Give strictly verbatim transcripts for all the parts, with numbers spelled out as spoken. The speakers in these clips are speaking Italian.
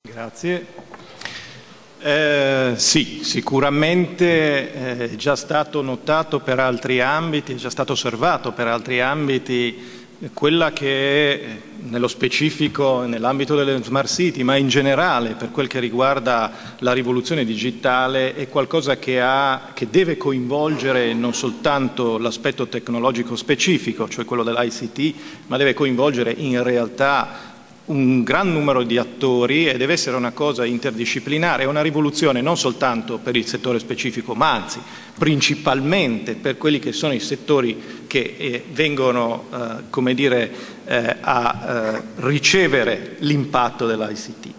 Grazie. Eh, sì, sicuramente è già stato notato per altri ambiti, è già stato osservato per altri ambiti quella che è, nello specifico nell'ambito delle smart city, ma in generale per quel che riguarda la rivoluzione digitale, è qualcosa che, ha, che deve coinvolgere non soltanto l'aspetto tecnologico specifico, cioè quello dell'I C T, ma deve coinvolgere in realtà un gran numero di attori e deve essere una cosa interdisciplinare, è una rivoluzione non soltanto per il settore specifico, ma anzi principalmente per quelli che sono i settori che eh, vengono eh, come dire, eh, a eh, ricevere l'impatto dell'I C T.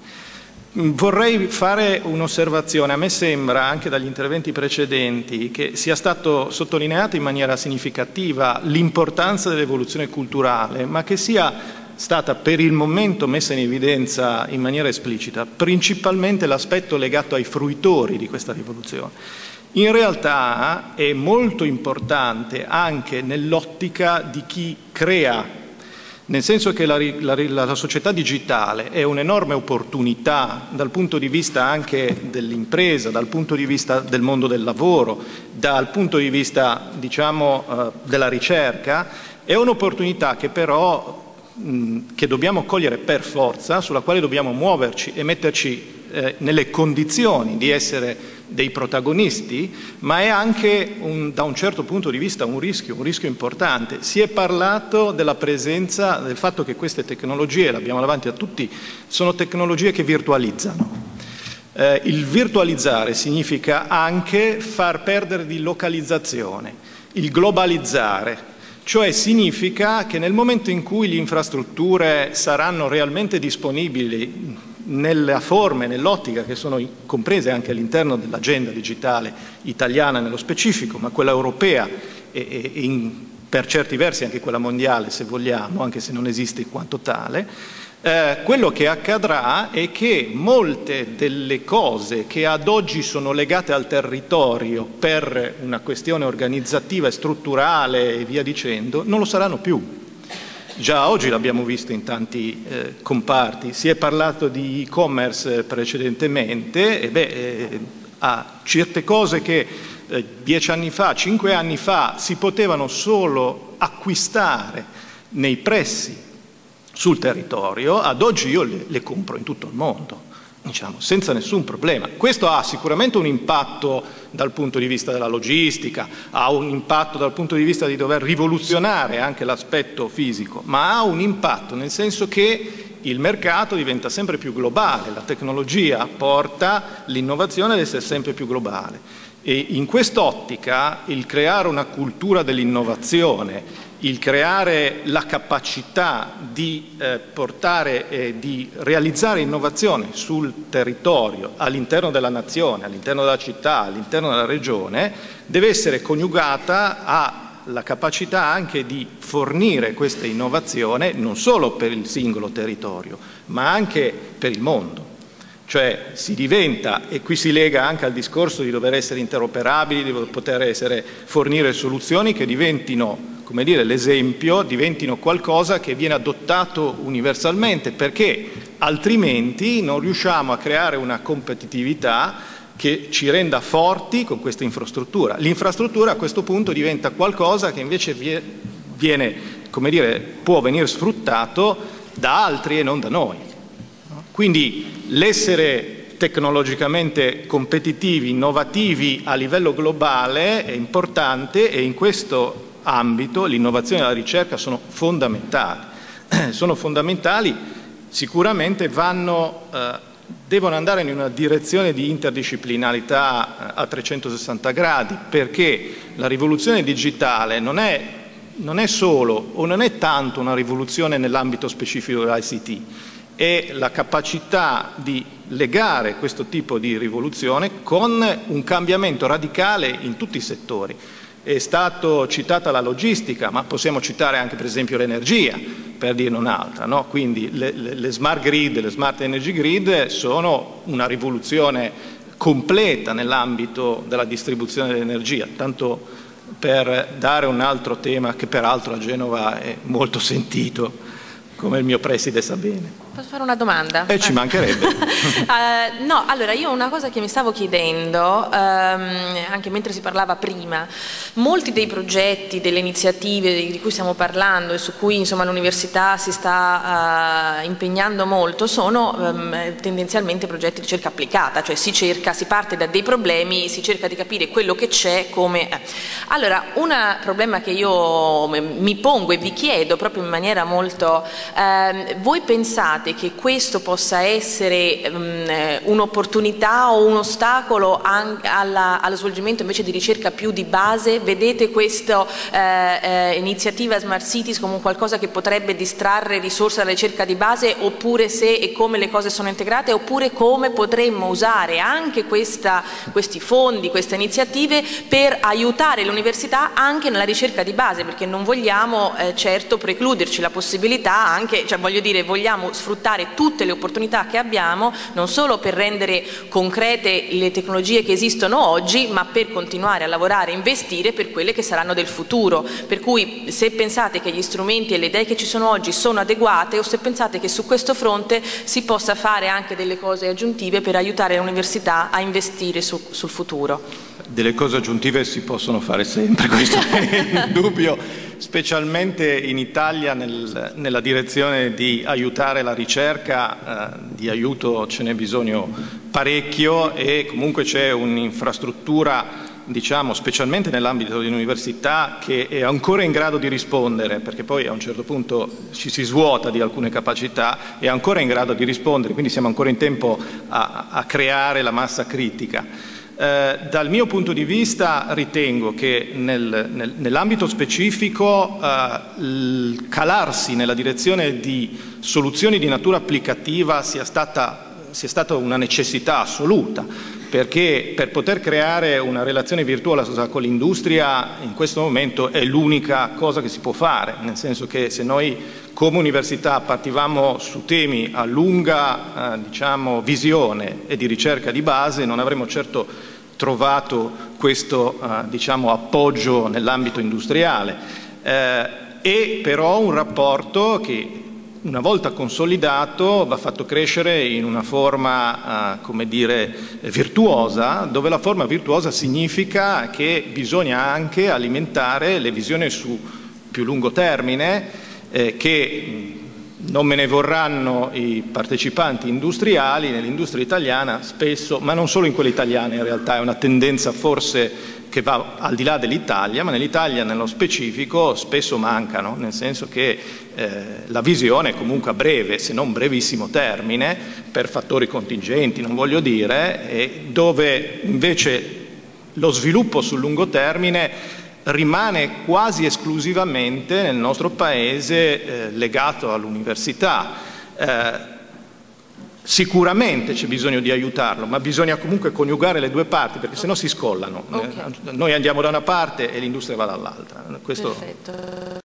Vorrei fare un'osservazione. A me sembra, anche dagli interventi precedenti, che sia stato sottolineato in maniera significativa l'importanza dell'evoluzione culturale, ma che sia stata per il momento messa in evidenza in maniera esplicita principalmente l'aspetto legato ai fruitori di questa rivoluzione. In realtà è molto importante anche nell'ottica di chi crea, nel senso che la, la, la società digitale è un'enorme opportunità dal punto di vista anche dell'impresa, dal punto di vista del mondo del lavoro, dal punto di vista, diciamo, eh, della ricerca. È un'opportunità che però che dobbiamo cogliere per forza, sulla quale dobbiamo muoverci e metterci eh, nelle condizioni di essere dei protagonisti, ma è anche un, da un certo punto di vista un rischio, un rischio importante. Si è parlato della presenza, del fatto che queste tecnologie, l'abbiamo davanti a tutti, sono tecnologie che virtualizzano. Eh, il virtualizzare significa anche far perdere di localizzazione, il globalizzare. Cioè significa che nel momento in cui le infrastrutture saranno realmente disponibili nella forma e nell'ottica che sono comprese anche all'interno dell'agenda digitale italiana nello specifico, ma quella europea e, e in, per certi versi anche quella mondiale se vogliamo, anche se non esiste in quanto tale, Eh, quello che accadrà è che molte delle cose che ad oggi sono legate al territorio per una questione organizzativa e strutturale e via dicendo, non lo saranno più. Già oggi l'abbiamo visto in tanti eh, comparti, si è parlato di e-commerce precedentemente, e beh, eh, a certe cose che eh, dieci anni fa, cinque anni fa si potevano solo acquistare nei pressi sul territorio, ad oggi io le, le compro in tutto il mondo, diciamo, senza nessun problema. Questo ha sicuramente un impatto dal punto di vista della logistica, ha un impatto dal punto di vista di dover rivoluzionare anche l'aspetto fisico, ma ha un impatto nel senso che il mercato diventa sempre più globale, la tecnologia porta l'innovazione ad essere sempre più globale. E in quest'ottica il creare una cultura dell'innovazione, il creare la capacità di eh, portare e di realizzare innovazione sul territorio, all'interno della nazione, all'interno della città, all'interno della regione, deve essere coniugata alla capacità anche di fornire questa innovazione non solo per il singolo territorio, ma anche per il mondo. Cioè si diventa, e qui si lega anche al discorso di dover essere interoperabili, di poter essere, fornire soluzioni che diventino, come dire, l'esempio, diventino qualcosa che viene adottato universalmente, perché altrimenti non riusciamo a creare una competitività che ci renda forti con questa infrastruttura. L'infrastruttura a questo punto diventa qualcosa che invece viene, come dire, può venire sfruttato da altri e non da noi. Quindi l'essere tecnologicamente competitivi, innovativi a livello globale è importante e in questo ambito l'innovazione e la ricerca sono fondamentali. Sono fondamentali, sicuramente vanno, eh, devono andare in una direzione di interdisciplinarità a trecentosessanta gradi, perché la rivoluzione digitale non è, non è solo o non è tanto una rivoluzione nell'ambito specifico dell'I C T, è la capacità di legare questo tipo di rivoluzione con un cambiamento radicale in tutti i settori. È stata citata la logistica, ma possiamo citare anche per esempio l'energia, per dirne un'altra, no? Quindi le, le, le smart grid, le smart energy grid sono una rivoluzione completa nell'ambito della distribuzione dell'energia, tanto per dare un altro tema che peraltro a Genova è molto sentito, come il mio preside sa bene. Posso fare una domanda? E eh, ci mancherebbe. uh, no, allora io una cosa che mi stavo chiedendo, um, anche mentre si parlava prima, molti dei progetti, delle iniziative di cui stiamo parlando e su cui l'università si sta uh, impegnando molto sono um, tendenzialmente progetti di ricerca applicata, cioè si cerca, si parte da dei problemi, si cerca di capire quello che c'è, come... Eh. Allora, un problema che io mi pongo e vi chiedo proprio in maniera molto... Uh, voi pensate che questo possa essere um, un'opportunità o un ostacolo alla, allo svolgimento invece di ricerca più di base? Vedete questa eh, eh, iniziativa Smart Cities come qualcosa che potrebbe distrarre risorse dalla ricerca di base, oppure se e come le cose sono integrate, oppure come potremmo usare anche questa, questi fondi, queste iniziative per aiutare l'università anche nella ricerca di base, perché non vogliamo eh, certo precluderci la possibilità anche, cioè voglio dire, vogliamo sfruttare tutte le opportunità che abbiamo, non solo per rendere concrete le tecnologie che esistono oggi, ma per continuare a lavorare e investire per quelle che saranno del futuro. Per cui se pensate che gli strumenti e le idee che ci sono oggi sono adeguate, o se pensate che su questo fronte si possa fare anche delle cose aggiuntive per aiutare l'università a investire su, sul futuro. Delle cose aggiuntive si possono fare sempre, questo è indubbio, specialmente in Italia nel, nella direzione di aiutare la ricerca, eh, di aiuto ce n'è bisogno parecchio, e comunque c'è un'infrastruttura, diciamo, specialmente nell'ambito dell'università, che è ancora in grado di rispondere, perché poi a un certo punto ci si svuota di alcune capacità, è ancora in grado di rispondere, quindi siamo ancora in tempo a, a creare la massa critica. Eh, dal mio punto di vista ritengo che nel, nel, nell'ambito specifico eh, il calarsi nella direzione di soluzioni di natura applicativa sia stata, sia stata una necessità assoluta, perché per poter creare una relazione virtuosa con l'industria in questo momento è l'unica cosa che si può fare, nel senso che se noi come università partivamo su temi a lunga eh, diciamo, visione e di ricerca di base, non avremmo certo trovato questo eh, diciamo, appoggio nell'ambito industriale, eh, e però un rapporto che una volta consolidato va fatto crescere in una forma, eh, come dire, virtuosa, dove la forma virtuosa significa che bisogna anche alimentare le visioni su più lungo termine, eh, che non me ne vorranno i partecipanti industriali nell'industria italiana spesso, ma non solo in quella italiana, in realtà è una tendenza forse che va al di là dell'Italia, ma nell'Italia nello specifico spesso mancano, nel senso che eh, la visione comunque a breve, se non brevissimo termine, per fattori contingenti, non voglio dire, e dove invece lo sviluppo sul lungo termine rimane quasi esclusivamente nel nostro Paese eh, legato all'università. Eh, sicuramente c'è bisogno di aiutarlo, ma bisogna comunque coniugare le due parti, perché sennò si scollano. Okay. Eh, noi andiamo da una parte e l'industria va dall'altra. Questo... Perfetto.